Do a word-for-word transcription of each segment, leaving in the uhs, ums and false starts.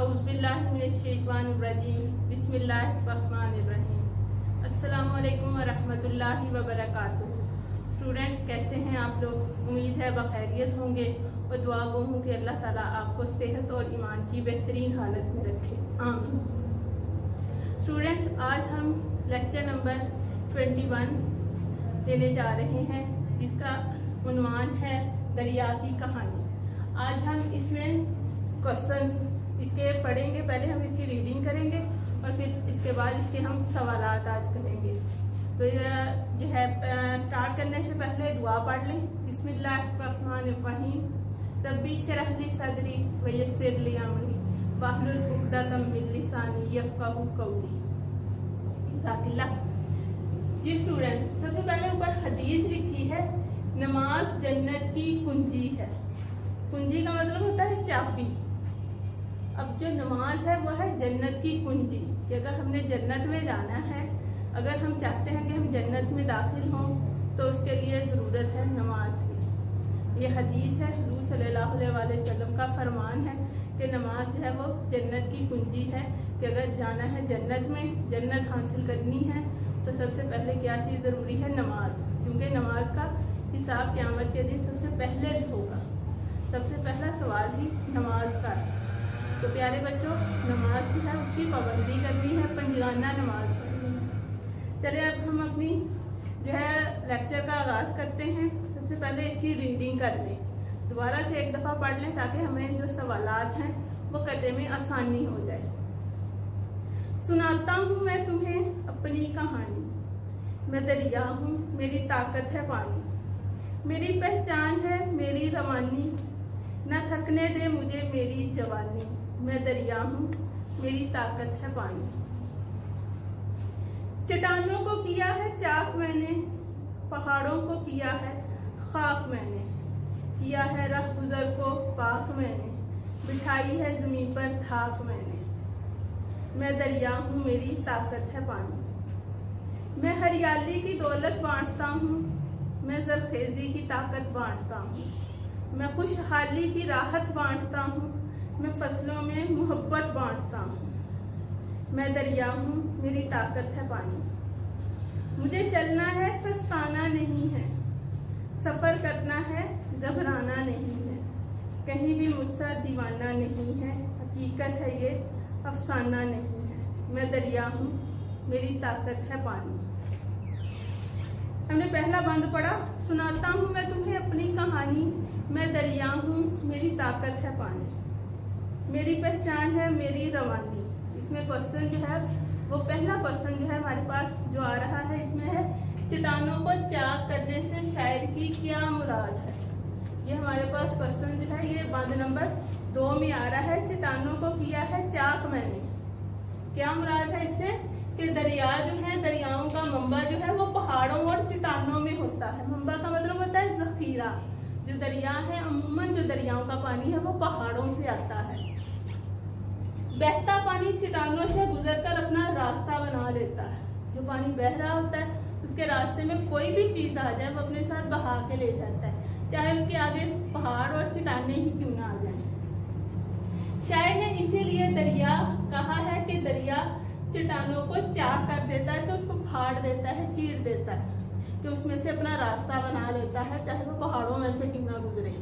औज़ुबिल्लाहिमिनश्शैतानिर्रजीम बिस्मिल्लाहिर्रहमानिर्रहीम। अस्सलामु अलैकुम वरहमतुल्लाहि वबरकातुहू। स्टूडेंट्स, कैसे हैं आप लोग? उम्मीद है बखैरियत होंगे और दुआ गो हूँ कि अल्लाह ताला आपको सेहत और ईमान की बेहतरीन हालत में रखे, आमीन। स्टूडेंट्स, आज हम लेक्चर नंबर इक्कीस लेने जा रहे हैं जिसका उन्वान है दरिया की कहानी। आज हम इसमें क्वेश्चंस इसके पढ़ेंगे। पहले हम इसकी रीडिंग करेंगे और फिर इसके बाद इसके हम सवालात आज करेंगे। तो ये है, स्टार्ट करने से पहले दुआ पढ़ लें। बिस्मिल्लाहिर्रहमानिर्रहीम। रब्बी शरह ली सदरी व यस्सिर ली अमरी वाहलुल उक़दतम मिन लिसानी यफ़क़हू क़ौली। जज़ाकल्लाह। जी स्टूडेंट, सबसे पहले ऊपर हदीस लिखी है, नमाज जन्नत की कुंजी है। कुंजी का मतलब होता है चाबी। अब जो नमाज है वो है जन्नत की कुंजी, कि अगर हमने जन्नत में जाना है, अगर हम चाहते हैं कि हम जन्नत में दाखिल हों तो उसके लिए ज़रूरत है नमाज की। ये हदीस है, हुज़ूर सल्लल्लाहु अलैहि वसल्लम का फरमान है कि नमाज जो है वो जन्नत की कुंजी है, कि अगर जाना है जन्नत में, जन्नत हासिल करनी है तो सबसे पहले क्या चीज़ ज़रूरी है? नमाज। क्योंकि नमाज का हिसाब क़यामत के दिन सबसे पहले होगा। सबसे पहला सवाल ही नमाज का है। तो प्यारे बच्चों, नमाज जो है उसकी पाबंदी करनी है, पंजगाना नमाज पढ़नी है। चलिए अब हम अपनी जो है लेक्चर का आगाज़ करते हैं। सबसे पहले इसकी रीडिंग कर लें, दोबारा से एक दफ़ा पढ़ लें ताकि हमें जो सवालात हैं वो करने में आसानी हो जाए। सुनाता हूँ मैं तुम्हें अपनी कहानी, मैं दरिया हूँ मेरी ताकत है पानी, मेरी पहचान है मेरी रवानी, न थकने दे मुझे मेरी जवानी, मैं दरिया हूँ मेरी ताकत है पानी। चट्टानों को किया है चाक मैंने, पहाड़ों को किया है खाक मैंने, किया है रह गुजर को पाक मैंने, बिठाई है जमीन पर थाक मैंने, मैं दरिया हूँ मेरी ताकत है पानी। मैं हरियाली की दौलत बांटता हूँ, मैं ज़रखेज़ी की ताकत बांटता हूँ, मैं खुशहाली की राहत बांटता हूँ, मैं फसलों में मोहब्बत बांटता हूँ, मैं दरिया हूँ मेरी ताकत है पानी। मुझे चलना है सस्ताना नहीं है, सफ़र करना है घबराना नहीं है, कहीं भी मुझसे दीवाना नहीं है, हकीकत है ये अफसाना नहीं है, मैं दरिया हूँ मेरी ताकत है पानी। हमने पहला बंद पढ़ा, सुनाता हूँ मैं तुम्हें अपनी कहानी, मैं दरिया हूँ मेरी ताकत है पानी, मेरी पहचान है मेरी रवानी। इसमें क्वेश्चन जो है वो पहला क्वेश्चन जो है हमारे पास जो आ रहा है, इसमें है चट्टानों को चाक करने से शायर की क्या मुराद है। ये हमारे पास क्वेश्चन जो है ये बंद नंबर दो में आ रहा है। चट्टानों को किया है चाक मैंने, क्या मुराद है इससे? कि दरिया जो है, दरियाओं का मंबा जो है वो पहाड़ों और चट्टानों में होता है। मंबा का मतलब होता है जखीरा। जो दरिया है, अमूमन जो दरियाओं का पानी है वो पहाड़ों से आता है। बहता पानी चट्टानों से गुजरकर अपना रास्ता बना लेता है। जो पानी बह रहा होता है उसके रास्ते में कोई भी चीज आ जाए वो अपने साथ बहा के ले जाता है, चाहे उसके आगे पहाड़ और चट्टानें ही क्यों ना आ जाए। शायर ने इसीलिए दरिया कहा है कि दरिया चट्टानों को चाक कर देता है, कि उसको फाड़ देता है, चीर देता है, कि उसमें से अपना रास्ता बना लेता है, चाहे वो पहाड़ों में से क्यों ना गुजरे।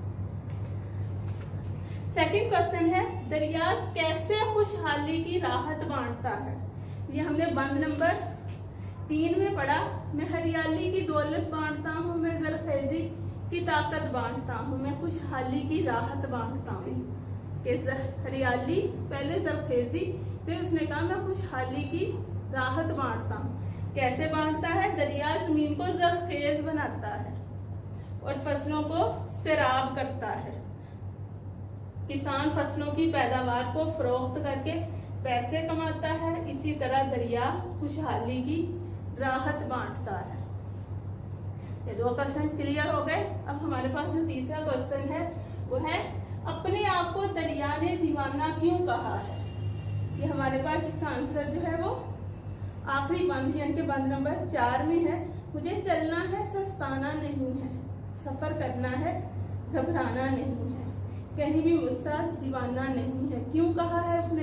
सेकंड क्वेश्चन है, दरिया कैसे खुशहाली की राहत बांटता है। ये हमने बंद नंबर तीन में पढ़ा। मैं हरियाली की दौलत बांटता हूँ, मैं ज़रखेज़ी की ताकत बांटता हूँ, मैं खुशहाली की राहत बांटता हूँ। कि हरियाली पहले ज़रखेज़ी, फिर उसने कहा मैं खुशहाली की राहत बांटता हूँ। कैसे बांटता है? दरिया जमीन को ज़रखेज़ बनाता है और फसलों को सैराब करता है। किसान फसलों की पैदावार को फरोख्त करके पैसे कमाता है, इसी तरह दरिया खुशहाली की राहत बांटता है। ये दो क्वेश्चन क्लियर हो गए। अब हमारे पास जो तीसरा क्वेश्चन है वो है, अपने आप को दरिया ने दीवाना क्यों कहा है। ये हमारे पास इसका आंसर जो है वो आखिरी बंद यानी कि बंद नंबर चार में है। मुझे चलना है सस्ताना नहीं है, सफर करना है घबराना नहीं है, कहीं भी मुझसे दीवाना नहीं है। क्यों कहा है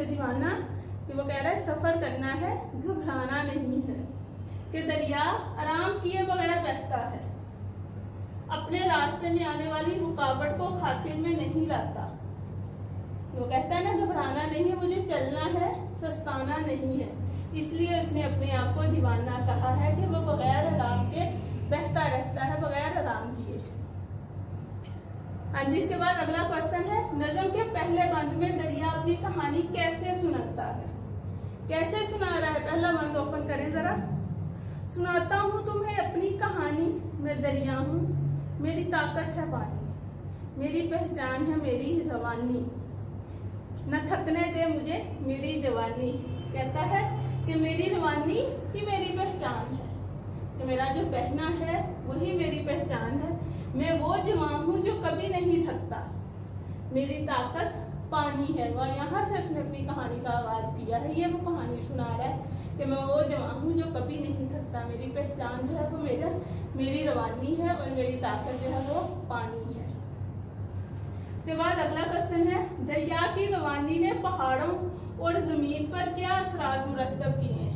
है दीवाना कि वो कह रहा है सफर करना है, घबराना नहीं है, कि दरिया आराम किए बगैर बहता है, अपने रास्ते में आने वाली रुकावट को खातिर में नहीं लाता। वो कहता है ना, घबराना नहीं है, मुझे चलना है, सस्ताना नहीं है, इसलिए उसने अपने आप को दीवाना कहा है कि वो बगैर आराम के बहता रहता है, बगैर आराम किए। हाँ जी, इसके बाद अगला क्वेश्चन है, नज़म के पहले बंद में दरिया अपनी कहानी कैसे सुनाता है? कैसे सुना रहा है? पहला बंद ओपन करें जरा। सुनाता हूँ तुम्हें अपनी कहानी, मैं दरिया हूँ, मेरी ताकत है पानी, मेरी पहचान है मेरी रवानी, न थकने दे मुझे मेरी जवानी। कहता है कि मेरी रवानी ही मेरी पहचान है, कि मेरा जो बहना है वही मेरी पहचान है, मैं वो जवान हूँ जो कभी नहीं थकता, मेरी ताकत पानी है। वह यहाँ से उसने अपनी कहानी का आगाज किया है। ये वो कहानी सुना रहा है कि मैं वो जवान हूँ जो कभी नहीं थकता, मेरी पहचान जो है वो मेरा मेरी रवानी है और मेरी ताकत जो है वो पानी है। उसके बाद अगला क्वेश्चन है, दरिया की रवानी ने पहाड़ों और जमीन पर क्या असरात मुरत्तब किए हैं?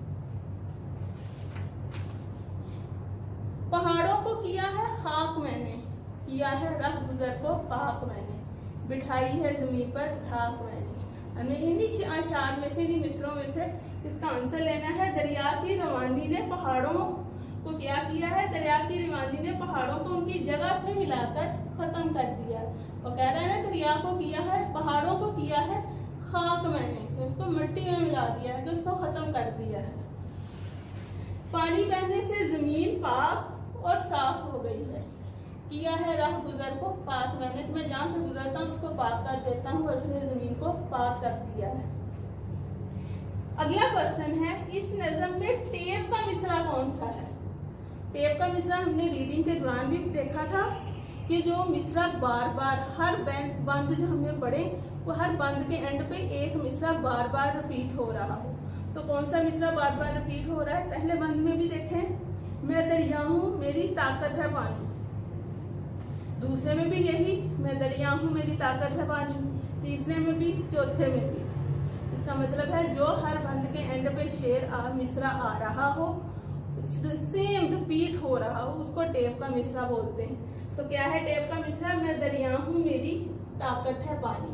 पहाड़ों को किया है खाक मैंने, किया है राह गुजर को पाक मैंने, बिठाई है जमीन पर थाक मैंने। हमें इन्हीं अशार में से, इन्हीं मिसरों में से इसका आंसर लेना है। दरिया की रवानी ने पहाड़ों को क्या किया है? दरिया की रवानी ने पहाड़ों को उनकी जगह से हिलाकर खत्म कर दिया। वो कह रहा है ना, दरिया को किया है, पहाड़ों को किया है खाक मैंने, उसको मिट्टी में मिला दिया है, कि उसको खत्म कर दिया है। पानी बहने से जमीन पाक और साफ हो गई है, किया है राह गुजर को पाक मैंने, मैं जहां से गुजरता हूँ उसको पाक कर देता हूँ, और उसने जमीन को पाक कर दिया है। अगला क्वेश्चन है, इस नज़म में टेप का मिसरा कौन सा है? टेप का मिसरा हमने रीडिंग के दौरान भी देखा था कि जो मिसरा बार बार हर बंद जो हमने पढ़े वो हर बंद के एंड पे एक मिसरा बार बार रिपीट हो रहा हो। तो कौन सा मिसरा बार बार रिपीट हो रहा है? पहले बंद में भी देखें, मैं दरिया हूँ मेरी ताकत है पानी, दूसरे में भी यही, मैं दरिया हूँ मेरी ताकत है पानी, तीसरे में भी, चौथे में भी। इसका मतलब है जो हर बंद के एंड पे शेर आ मिसरा आ रहा हो, सेम रिपीट हो रहा हो, उसको टेप का मिसरा बोलते हैं। तो क्या है टेप का मिसरा? मैं दरिया हूँ मेरी ताकत है पानी।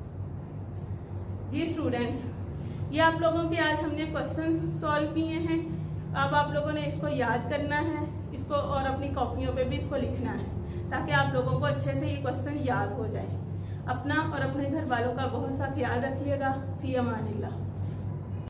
जी स्टूडेंट्स, ये आप लोगों के आज हमने क्वेश्चन सॉल्व किए हैं। अब आप लोगों ने इसको याद करना है, इसको और अपनी कॉपियों पे भी इसको लिखना है, ताकि आप लोगों को अच्छे से ये क्वेश्चन याद हो जाए। अपना और अपने घर वालों का बहुत सा ख्याल रखिएगा। फी अमानिल्लाह।